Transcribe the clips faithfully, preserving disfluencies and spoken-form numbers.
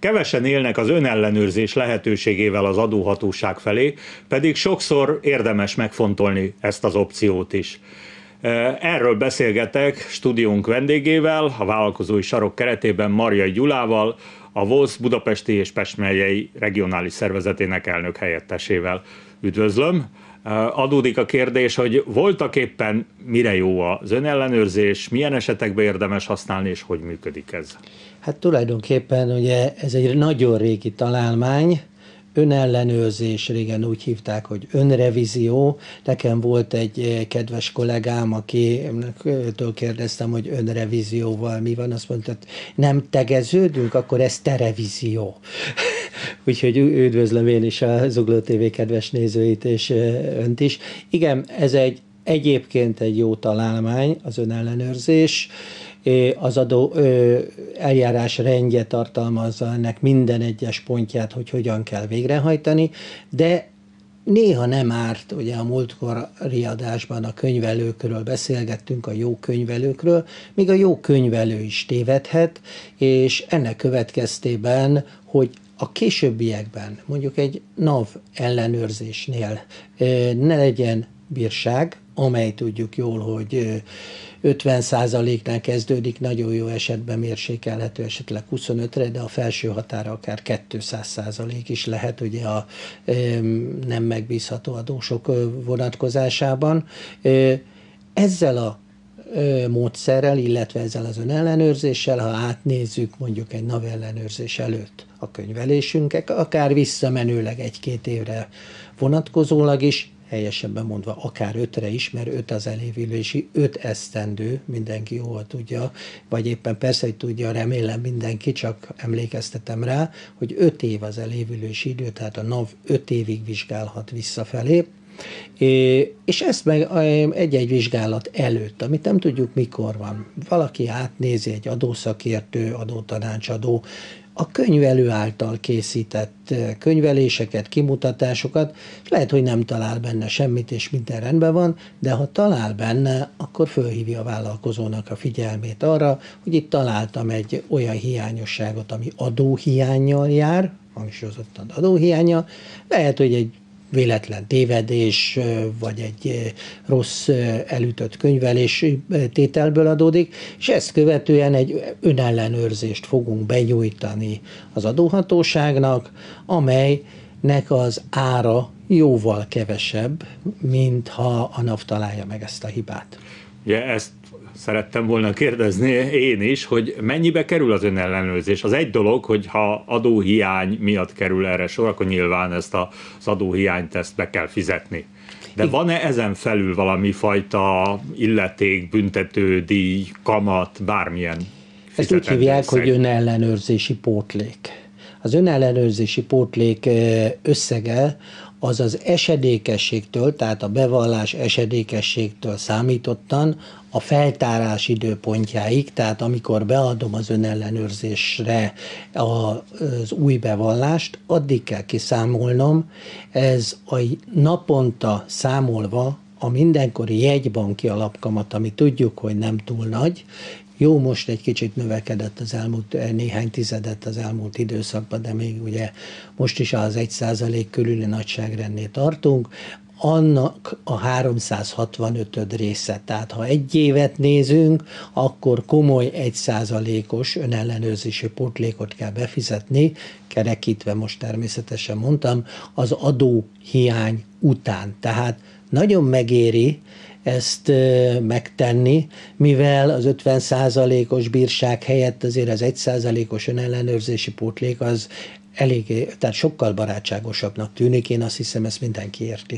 Kevesen élnek az önellenőrzés lehetőségével az adóhatóság felé, pedig sokszor érdemes megfontolni ezt az opciót is. Erről beszélgetek stúdiónk vendégével, a Vállalkozói Sarok keretében Marjai Gyulával, a VOSZ budapesti és Pest megyei regionális szervezetének elnök helyettesével. Üdvözlöm! Adódik a kérdés, hogy voltak éppen mire jó az önellenőrzés, milyen esetekben érdemes használni, és hogy működik ez? Hát tulajdonképpen ugye ez egy nagyon régi találmány, önellenőrzés, régen úgy hívták, hogy önrevízió. Nekem volt egy kedves kollégám, akitől kérdeztem, hogy önrevízióval mi van, azt mondta, nem tegeződünk, akkor ez terevízió. Úgyhogy üdvözlöm én is a Zugló té vé kedves nézőit és önt is. Igen, ez egy egyébként egy jó találmány, az önellenőrzés. Az adó ö, eljárás rendje tartalmazza ennek minden egyes pontját, hogy hogyan kell végrehajtani, de néha nem árt, ugye a múltkori adásban a könyvelőkről beszélgettünk, a jó könyvelőkről, még a jó könyvelő is tévedhet, és ennek következtében, hogy a későbbiekben, mondjuk egy NAV ellenőrzésnél ö, ne legyen bírság, amely tudjuk jól, hogy ötven százaléknál kezdődik, nagyon jó esetben mérsékelhető esetleg huszonötre, de a felső határa akár kétszáz százalék is lehet, ugye a nem megbízható adósok vonatkozásában. Ezzel a módszerrel, illetve ezzel az önellenőrzéssel, ha átnézzük mondjuk egy NAV ellenőrzés előtt a könyvelésünket, akár visszamenőleg egy-két évre vonatkozólag is, helyesebben mondva akár ötre is, mert öt az elévülési, öt esztendő, mindenki jól tudja, vagy éppen persze, hogy tudja, remélem mindenki, csak emlékeztetem rá, hogy öt év az elévülési idő, tehát a NAV öt évig vizsgálhat visszafelé, és ezt meg egy-egy vizsgálat előtt, amit nem tudjuk mikor van. Valaki átnézi, egy adószakértő, adótanácsadó, a könyvelő által készített könyveléseket, kimutatásokat, és lehet, hogy nem talál benne semmit, és minden rendben van, de ha talál benne, akkor fölhívja a vállalkozónak a figyelmét arra, hogy itt találtam egy olyan hiányosságot, ami adóhiánnyal jár, hangsúlyozottan adóhiánnyal, lehet, hogy egy véletlen tévedés, vagy egy rossz elütött könyvelés tételből adódik, és ezt követően egy önellenőrzést fogunk benyújtani az adóhatóságnak, amelynek az ára jóval kevesebb, mint ha a NAV találja meg ezt a hibát. Ja, ezt szerettem volna kérdezni én is, hogy mennyibe kerül az önellenőrzés. Az egy dolog, hogy ha adóhiány miatt kerül erre sor, akkor nyilván ezt az adóhiányt ezt be kell fizetni. De van-e ezen felül valami fajta illeték, büntető, díj, kamat, bármilyen fizetendő? Ezt úgy hívják, hogy önellenőrzési pótlék. Az önellenőrzési pótlék összege az az esedékességtől, tehát a bevallás esedékességtől számítottan a feltárás időpontjáig, tehát amikor beadom az önellenőrzésre az új bevallást, addig kell kiszámolnom, ez a naponta számolva a mindenkori jegybanki alapkamat, ami tudjuk, hogy nem túl nagy, jó, most egy kicsit növekedett az elmúlt néhány tizedet az elmúlt időszakban, de még ugye most is az egy százalék körüli nagyságrendnél tartunk, annak a háromszázhatvanötöd része. Tehát ha egy évet nézünk, akkor komoly egy százalékos önellenőrzési pótlékot kell befizetni, kerekítve most természetesen mondtam, az adóhiány után. Tehát nagyon megéri ezt megtenni, mivel az ötven százalékos bírság helyett azért az egy százalékos önellenőrzési pótlék az eléggé, tehát sokkal barátságosabbnak tűnik, én azt hiszem, ezt mindenki érti.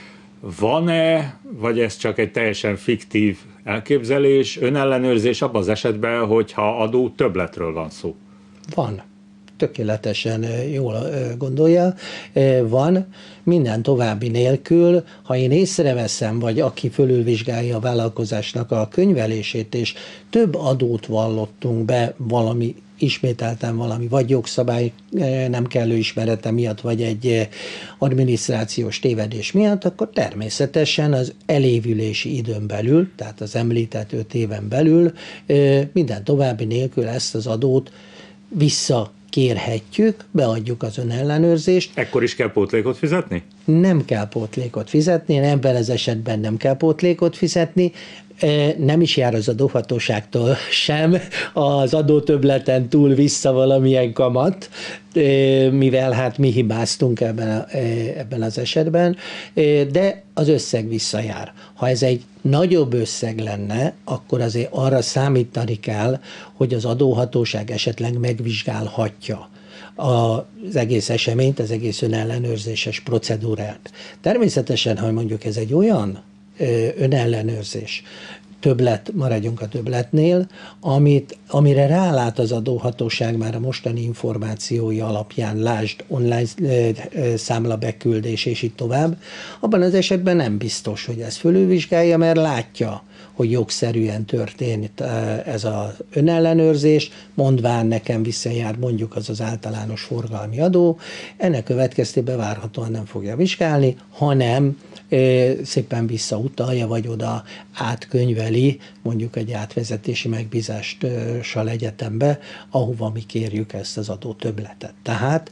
Van-e, vagy ez csak egy teljesen fiktív elképzelés, önellenőrzés abban az esetben, hogyha adó többletről van szó? Van. Tökéletesen jól gondolja, van, minden további nélkül, ha én észreveszem, vagy aki fölülvizsgálja a vállalkozásnak a könyvelését, és több adót vallottunk be valami, ismételten valami, vagy jogszabály nem kellő ismerete miatt, vagy egy adminisztrációs tévedés miatt, akkor természetesen az elévülési időn belül, tehát az említett öt éven belül minden további nélkül ezt az adót vissza kérhetjük, beadjuk az önellenőrzést. Ekkor is kell pótlékot fizetni? Nem kell pótlékot fizetni, ebben az esetben nem kell pótlékot fizetni, nem is jár az adóhatóságtól sem az adótöbbleten túl vissza valamilyen kamat, mivel hát mi hibáztunk ebben, a, ebben az esetben, de az összeg visszajár. Ha ez egy nagyobb összeg lenne, akkor azért arra számítani kell, hogy az adóhatóság esetleg megvizsgálhatja az egész eseményt, az egész önellenőrzéses procedúrát. Természetesen, ha mondjuk ez egy olyan önellenőrzés, többlet, maradjunk a többletnél, amit, amire rálát az adóhatóság már a mostani információi alapján, lásd online számlabeküldés és így tovább, abban az esetben nem biztos, hogy ezt fölülvizsgálja, mert látja, hogy jogszerűen történt ez az önellenőrzés, mondván nekem visszajár mondjuk az az általános forgalmi adó, ennek következtében várhatóan nem fogja vizsgálni, hanem szépen visszautalja, vagy oda átkönyveli mondjuk egy átvezetési megbízással egyetembe, ahova mi kérjük ezt az adó többletet. Tehát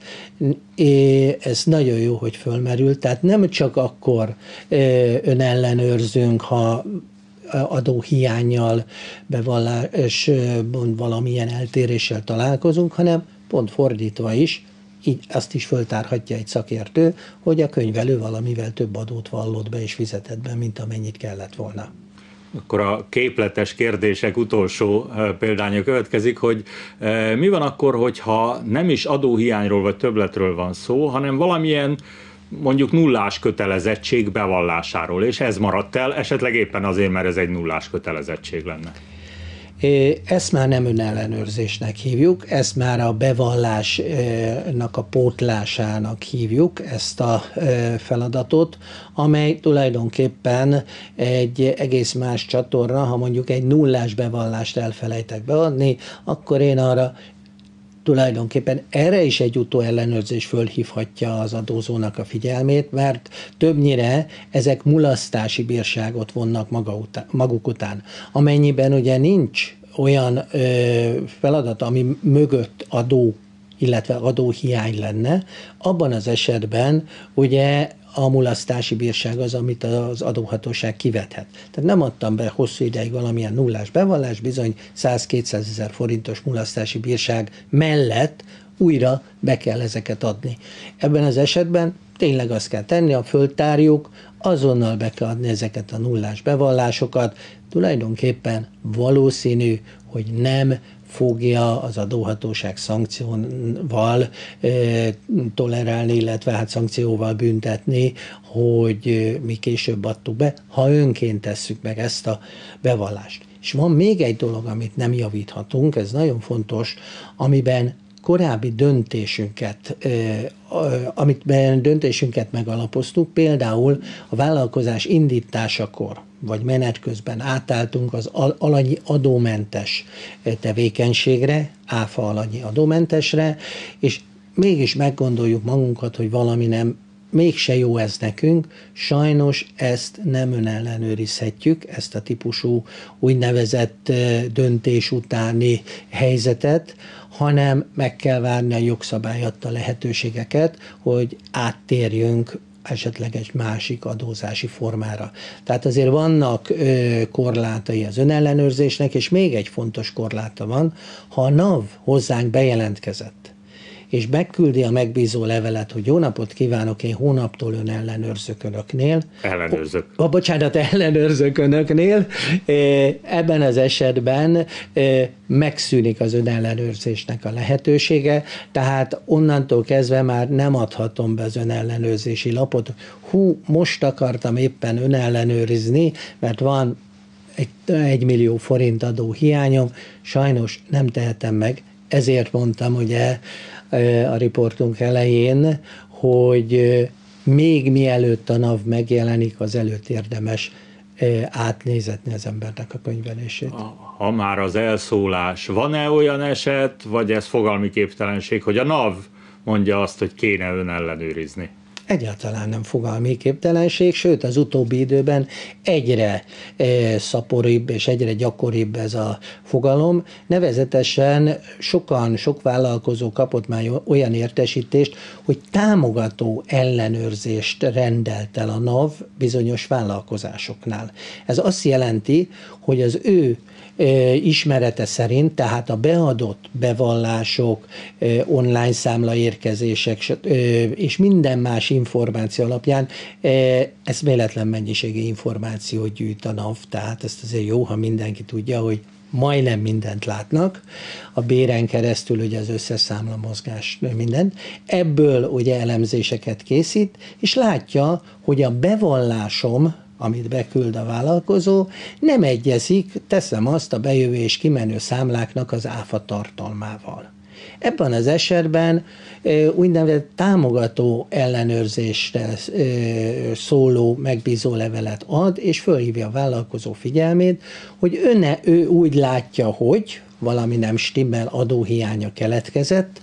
ez nagyon jó, hogy fölmerült, tehát nem csak akkor önellenőrzünk, ha adóhiánnyal, bevallásban valamilyen eltéréssel találkozunk, hanem pont fordítva is, így azt is föltárhatja egy szakértő, hogy a könyvelő valamivel több adót vallott be és fizetett be, mint amennyit kellett volna. Akkor a képletes kérdések utolsó példánya következik, hogy mi van akkor, hogyha nem is adóhiányról vagy többletről van szó, hanem valamilyen mondjuk nullás kötelezettség bevallásáról, és ez maradt el, esetleg éppen azért, mert ez egy nullás kötelezettség lenne. Ezt már nem önellenőrzésnek hívjuk, ezt már a bevallásnak a pótlásának hívjuk, ezt a feladatot, amely tulajdonképpen egy egész más csatorna. Ha mondjuk egy nullás bevallást elfelejtek beadni, akkor én arra tulajdonképpen erre is egy utóellenőrzés fölhívhatja az adózónak a figyelmét, mert többnyire ezek mulasztási bírságot vonnak maga után, maguk után. Amennyiben ugye nincs olyan ö, feladat, ami mögött adó, illetve adóhiány lenne, abban az esetben ugye a mulasztási bírság az, amit az adóhatóság kivethet. Tehát nem adtam be hosszú ideig valamilyen nullás bevallás, bizony száz-kétszázezer forintos mulasztási bírság mellett újra be kell ezeket adni. Ebben az esetben tényleg azt kell tenni, ha föltárjuk, azonnal be kell adni ezeket a nullás bevallásokat. Tulajdonképpen valószínű, hogy nem fogja az adóhatóság szankcióval e, tolerálni, illetve hát szankcióval büntetni, hogy mi később adtuk be, ha önként tesszük meg ezt a bevallást. És van még egy dolog, amit nem javíthatunk, ez nagyon fontos, amiben korábbi döntésünket, amit döntésünket megalapoztuk, például a vállalkozás indításakor, vagy menet közben átálltunk az alanyi adómentes tevékenységre, áfa alanyi adómentesre, és mégis meggondoljuk magunkat, hogy valami nem, mégse jó ez nekünk, sajnos ezt nem önellenőrizhetjük, ezt a típusú úgynevezett döntés utáni helyzetet, hanem meg kell várni a jogszabály adta lehetőségeket, hogy áttérjünk esetleg egy másik adózási formára. Tehát azért vannak ö, korlátai az önellenőrzésnek, és még egy fontos korláta van, ha a NAV hozzánk bejelentkezett, és megküldi a megbízó levelet, hogy jó napot kívánok, én hónaptól önellenőrzök önöknél. Ellenőrzök. A, bocsánat, ellenőrzök önöknél. Ebben az esetben megszűnik az önellenőrzésnek a lehetősége, tehát onnantól kezdve már nem adhatom be az önellenőrzési lapot. Hú, most akartam éppen önellenőrizni, mert van egy, egy millió forint adó hiányom, sajnos nem tehetem meg, ezért mondtam ugye a riportunk elején, hogy még mielőtt a NAV megjelenik, az előtt érdemes átnézetni az embernek a könyvelését. Ha már az elszólás, van-e olyan eset, vagy ez fogalmi képtelenség, hogy a NAV mondja azt, hogy kéne önellenőrizni? Egyáltalán nem fogalmi képtelenség, sőt az utóbbi időben egyre e, szaporibb és egyre gyakoribb ez a fogalom. Nevezetesen sokan, sok vállalkozó kapott már olyan értesítést, hogy támogató ellenőrzést rendelt el a NAV bizonyos vállalkozásoknál. Ez azt jelenti, hogy az ő ismerete szerint, tehát a beadott bevallások, online számlaérkezések és minden más információ alapján eszméletlen mennyiségű információt gyűjt a NAV, tehát ezt azért jó, ha mindenki tudja, hogy majdnem mindent látnak, a béren keresztül ugye az összes számlamozgás mindent, ebből ugye elemzéseket készít, és látja, hogy a bevallásom, amit beküld a vállalkozó, nem egyezik, teszem azt, a bejövő és kimenő számláknak az áfa tartalmával. Ebben az esetben úgynevezett támogató ellenőrzésre szóló megbízó levelet ad, és fölhívja a vállalkozó figyelmét, hogy öne, ő úgy látja, hogy valami nem stimmel, adóhiánya keletkezett,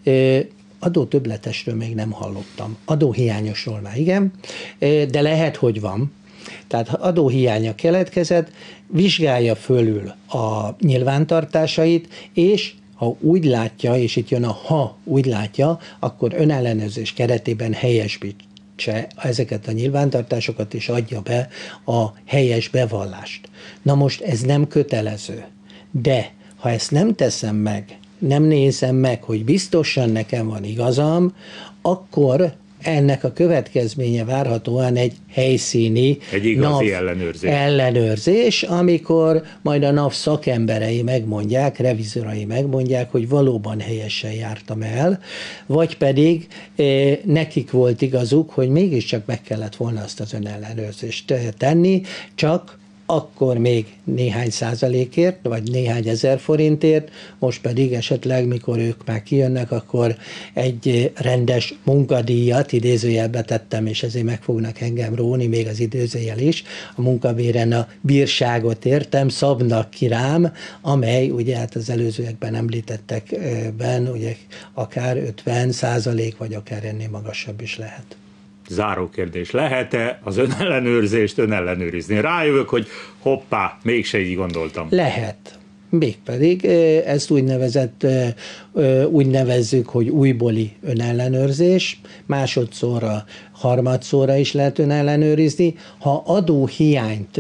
adótöbbletesről még nem hallottam. Adóhiányosról már igen, de lehet, hogy van. Tehát ha adóhiánya keletkezett, vizsgálja fölül a nyilvántartásait, és ha úgy látja, és itt jön a ha úgy látja, akkor önellenőrzés keretében helyesbítse ezeket a nyilvántartásokat, és adja be a helyes bevallást. Na most ez nem kötelező, de ha ezt nem teszem meg, nem nézem meg, hogy biztosan nekem van igazam, akkor ennek a következménye várhatóan egy helyszíni egy igazi NAV ellenőrzés. ellenőrzés, amikor majd a NAV szakemberei megmondják, revizorai megmondják, hogy valóban helyesen jártam el, vagy pedig eh, nekik volt igazuk, hogy mégiscsak meg kellett volna azt az önellenőrzést tenni, csak akkor még néhány százalékért, vagy néhány ezer forintért, most pedig esetleg, mikor ők már kijönnek, akkor egy rendes munkadíjat, idézőjelbe tettem, és ezért meg fognak engem róni, még az idézőjel is, a munkabéren a bírságot értem, szabnak ki rám, amely ugye hát az előzőekben említettekben ugye akár ötven százalék, vagy akár ennél magasabb is lehet. Záró kérdés. Lehet-e az önellenőrzést önellenőrizni? Rájövök, hogy hoppá, mégse így gondoltam. Lehet. Mégpedig ezt úgynevezett, úgy nevezzük, hogy újbóli önellenőrzés, másodszorra, harmadszorra is lehet önellenőrizni. Ha adóhiányt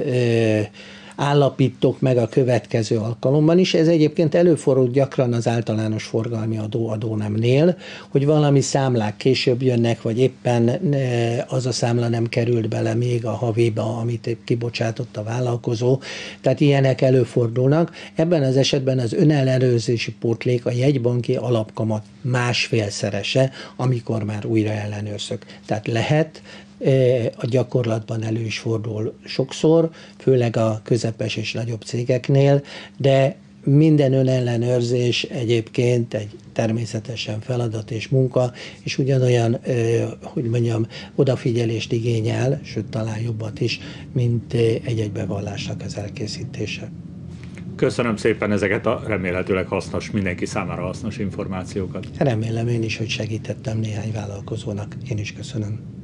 állapítok meg a következő alkalomban is. Ez egyébként előfordul gyakran az általános forgalmi adó adónemnél, hogy valami számlák később jönnek, vagy éppen az a számla nem került bele még a haviba, amit kibocsátott a vállalkozó. Tehát ilyenek előfordulnak. Ebben az esetben az önellenőrzési pótlék a jegybanki alapkamat másfélszerese, amikor már újra ellenőrzök. Tehát lehet, a gyakorlatban elő is fordul sokszor, főleg a közepes és nagyobb cégeknél, de minden önellenőrzés egyébként egy természetesen feladat és munka, és ugyanolyan, hogy mondjam, odafigyelést igényel, sőt talán jobbat is, mint egy-egy bevallásnak az elkészítése. Köszönöm szépen ezeket a remélhetőleg hasznos, mindenki számára hasznos információkat. Remélem én is, hogy segítettem néhány vállalkozónak. Én is köszönöm.